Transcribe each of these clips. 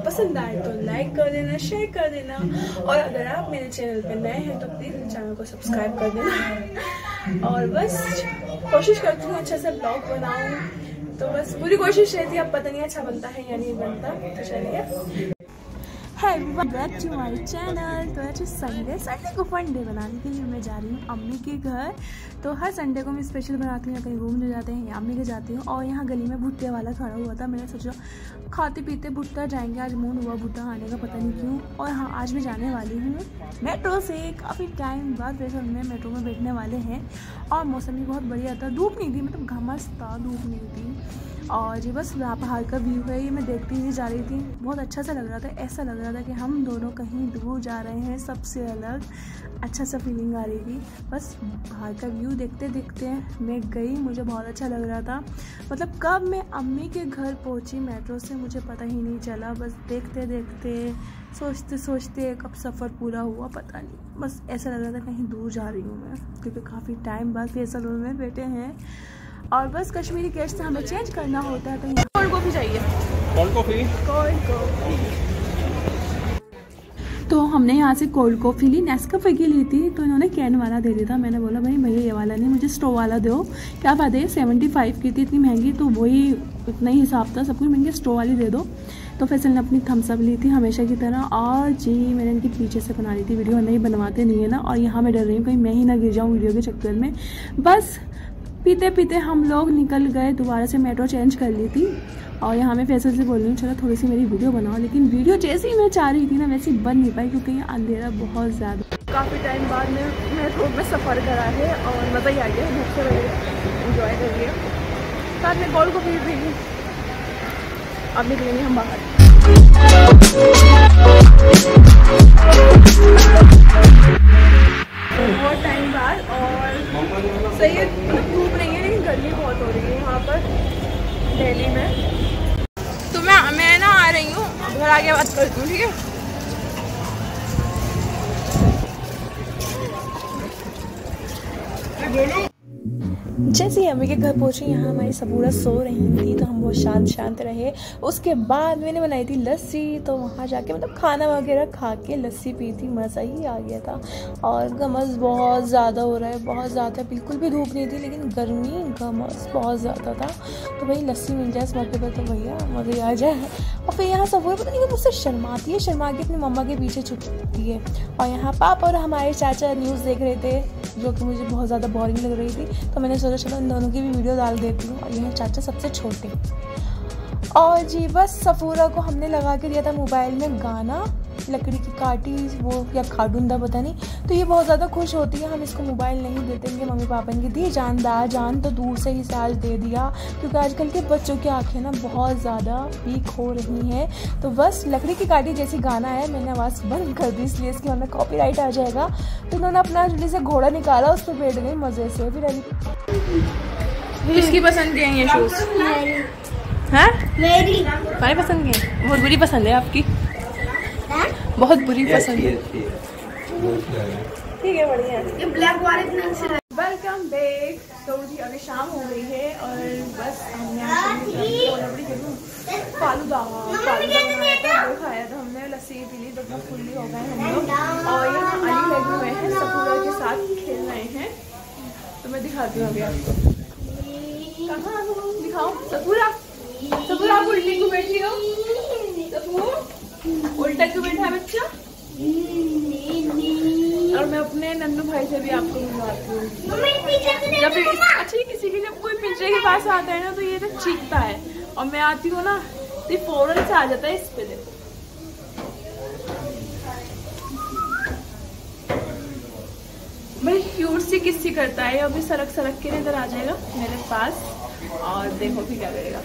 पसंद आए तो लाइक कर देना, शेयर कर देना, और अगर आप मेरे चैनल पे नए हैं तो प्लीज़ चैनल को सब्सक्राइब कर देना। और बस कोशिश करती हूँ अच्छा सा ब्लॉग बनाऊँ, तो बस पूरी कोशिश रहती है, अब पता नहीं अच्छा बनता है या नहीं बनता। तो चलिए, hi everyone, back to my channel. तो आज संडे को फन डे बनाने के लिए मैं जा रही हूँ अम्मी के घर। तो हर संडे को मैं स्पेशल बनाती हूँ, कहीं घूमने जाते हैं या अम्मी के जाती हूँ। और यहाँ गली में भुट्टे वाला खड़ा हुआ था, मैंने सोचा खाते पीते भुट्टा जाएंगे, आज मूड हुआ भुट्टा खाने का, पता नहीं क्यों। और हाँ, आज मैं जाने वाली हूँ मेट्रो से, काफ़ी टाइम बाद वैसे हमने मेट्रो में बैठने वाले हैं। और मौसम भी बहुत बढ़िया था, धूप नहीं थी, मतलब घामस था, धूप नहीं थी। और ये बस वहाँ पहाड़ का व्यू है, ये मैं देखती हुई जा रही थी, बहुत अच्छा सा लग रहा था। ऐसा लग रहा था कि हम दोनों कहीं दूर जा रहे हैं, सबसे अलग अच्छा सा फीलिंग आ रही थी। बस पहाड़ का व्यू देखते देखते मैं गई, मुझे बहुत अच्छा लग रहा था। मतलब कब मैं अम्मी के घर पहुँची मेट्रो से मुझे पता ही नहीं चला, बस देखते देखते सोचते सोचते कब सफ़र पूरा हुआ पता नहीं। बस ऐसा लग रहा था कहीं दूर जा रही हूँ मैं, क्योंकि काफ़ी टाइम बाद फैसल में बैठे हैं। और बस कश्मीरी गेस्ट से हमें चेंज करना होता है, तो यहाँ कोल्ड कॉफ़ी चाहिए। Cold coffee. तो हमने यहाँ से कोल्ड कॉफ़ी ली, नेस्कैफे की ली थी, तो इन्होंने कैन वाला दे दिया था। मैंने बोला भाई भैया ये वाला नहीं, मुझे स्ट्रॉ वाला दो। क्या बात है, 75 की थी, इतनी महंगी, तो वही उतना ही हिसाब था, सब कुछ महंगी, स्ट्रॉ वाली दे दो। तो फैसल ने अपनी थम्स अप ली थी हमेशा की तरह। और जी मैंने इनके पीछे से बना ली थी वीडियो, नहीं बनवाते नहीं है ना। और यहाँ मैं डर रही हूँ कहीं मैं ही ना गिर जाऊँ वीडियो के चक्कर में। बस पीते पीते हम लोग निकल गए, दोबारा से मेट्रो चेंज कर ली थी। और यहाँ मैं फैसल से बोल रही हूँ चलो थोड़ी सी मेरी वीडियो बनाओ, लेकिन वीडियो जैसे ही मैं चाह रही थी ना वैसे ही बन नहीं पाई, क्योंकि यहाँ अंधेरा बहुत ज़्यादा। काफ़ी टाइम बाद में मेट्रो में सफ़र करा है और मज़ा ही आ गया, धूप से एंजॉय कर लिया, साथ में कोल्ड कॉफ़ी भी। अब निकलेंगे हम बाहर। बहुत टाइम बाद, और सही है, मतलब धूप नहीं है लेकिन गर्मी बहुत हो रही है यहाँ पर दिल्ली में। तो मैं ना आ रही हूँ, घर आके बात करती हूँ, ठीक है। जैसे ही अम्मी के घर पहुंचे, यहाँ हमारी सबूरा सो रही थी, तो हम बहुत शांत रहे। उसके बाद मैंने बनाई थी लस्सी, तो वहाँ जाके मतलब खाना वगैरह खा के लस्सी पी थी, मज़ा ही आ गया था। और घमस बहुत ज़्यादा हो रहा है, बहुत ज़्यादा, बिल्कुल भी धूप नहीं थी लेकिन गर्मी घमस बहुत ज़्यादा था। तो भाई लस्सी मिल जाए इस मौके पर तो भैया मज़े आ जाए। और फिर यहाँ सबूरा पता नहीं मुझसे शर्माती है, शर्मा के अपनी मम्मा के पीछे छुपती है। और यहाँ पापा और हमारे चाचा न्यूज़ देख रहे थे, जो कि मुझे बहुत ज़्यादा बोरिंग लग रही थी, तो मैंने सोचा चलो इन दोनों की भी वीडियो डाल देती हूँ। और यह चाचा सबसे छोटे। और जी बस सफूरा को हमने लगा के दिया था मोबाइल में गाना, लकड़ी की काटी वो या खाडूंदा पता नहीं। तो ये बहुत ज़्यादा खुश होती है, हम इसको मोबाइल नहीं देते, इनके मम्मी पापा इनकी दी जान दा जान, तो दूर से ही आज दे दिया, क्योंकि आजकल के बच्चों की आंखें ना बहुत ज़्यादा वीक हो रही हैं। तो बस लकड़ी की काटी जैसी गाना है, मैंने आवाज़ बंद कर दी इसलिए इसकी हमें कॉपीराइट आ जाएगा। तो उन्होंने अपना जल्दी से घोड़ा निकाला, उस पर बैठ गई मज़े से। फिर किसकी पसंद के हैं ये शूज़? हाँ मेरी, तुम्हारी पसंद के? बहुत बुरी पसंद है आपकी, बहुत बुरी पसंद है। ठीक है बढ़िया। ये ब्लैक वाले वेलकम बैक। तो जी अभी शाम हो गई है और बस हमने फालूदा बनाया था, वो खाया था हमने, लस्सी पी ली, तो फुल्ली हो गए हम लोग। और यहाँ अली लगे हुए हैं, सपूरा के साथ खेल रहे हैं, तो मैं दिखाती हूँ अभी आपको। कहाँ दिखाओ सपूरा? सपूरा आप उल्टी को बैठी हो, उल्टा क्यों बैठा है बच्चा? और मैं अपने नन्नू भाई से भी आपको मिलवाती हूँ। जब अच्छा किसी के जब कोई पिंजरे के पास आता है ना तो ये तो चीखता है, और मैं आती हूँ ना तो ये फौरन से आ जाता है इस पे। देखो भाई क्यूट सी किस्सी करता है, अभी सरक के इधर आ जाएगा मेरे पास, और देखो भी क्या करेगा।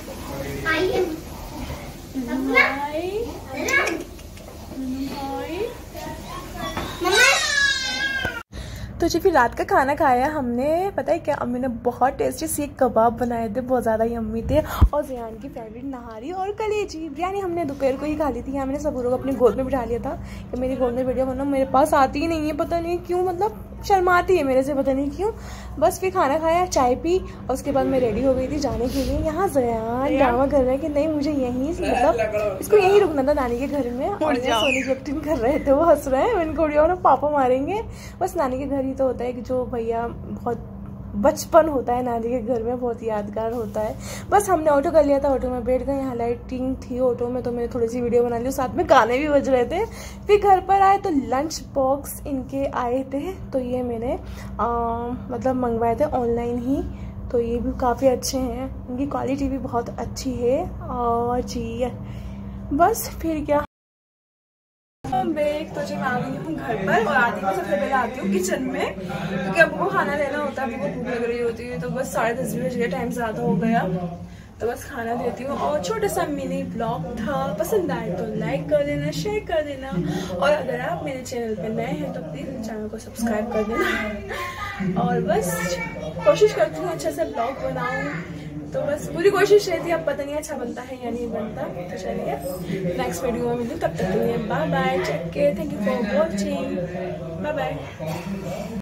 तो जी फिर रात का खाना खाया हमने, पता है क्या, अम्मी ने बहुत टेस्टी सीख कबाब बनाए थे, बहुत ज़्यादा यम्मी थे। और ज़ियान की फेवरेट नहारी और कलेजी बिरयानी हमने दोपहर को ही खा ली थी। यहाँ मैंने सबूरों को अपनी गोद में बिठा लिया था कि मेरी गोद में वीडियो बनो, मेरे पास आती ही नहीं है, पता नहीं क्यों, मतलब शर्माती है मेरे से, पता नहीं क्यों। बस फिर खाना खाया, चाय पी और उसके बाद मैं रेडी हो गई थी जाने के लिए। यहाँ ज़यान ड्रामा कर रहे हैं कि नहीं मुझे यहीं से, मतलब इसको यहीं रुकना था नानी के घर में। और सोनी की एक्टिंग कर रहे थे, वो हंस रहे हैं, इनको उड़िया पापा मारेंगे। बस नानी के घर ही तो होता है कि जो भैया बहुत बचपन होता है नानी के घर में, बहुत यादगार होता है। बस हमने ऑटो कर लिया था, ऑटो में बैठ गए। यहाँ लाइटिंग थी ऑटो में तो मैंने थोड़ी सी वीडियो बना ली, साथ में गाने भी बज रहे थे। फिर घर पर आए तो लंच बॉक्स इनके आए थे, तो ये मैंने मतलब मंगवाए थे ऑनलाइन ही। तो ये भी काफ़ी अच्छे हैं, इनकी क्वालिटी भी बहुत अच्छी है। और जी बस फिर क्या तो जी मैं आ गई हूँ घर पर, और आती हूँ सबसे पहले आती हूँ किचन में, क्योंकि अब वो खाना लेना होता है, वो भूख लग रही होती है। तो बस 10:30 बज गए, टाइम ज़्यादा हो गया, तो बस खाना देती हूँ। और छोटा सा मिनी ब्लॉग था, पसंद आए तो लाइक कर देना, शेयर कर देना, और अगर आप मेरे चैनल पर नए हैं तो प्लीज़ चैनल को सब्सक्राइब कर देना। और बस कोशिश करती हूँ अच्छा सा ब्लॉग बनाऊँ, तो बस पूरी कोशिश रहती है। अब पता नहीं अच्छा बनता है या नहीं बनता। तो चलिए नेक्स्ट वीडियो में मिलूँ, तब तक के लिए bye bye, take care, thank you for watching, bye bye.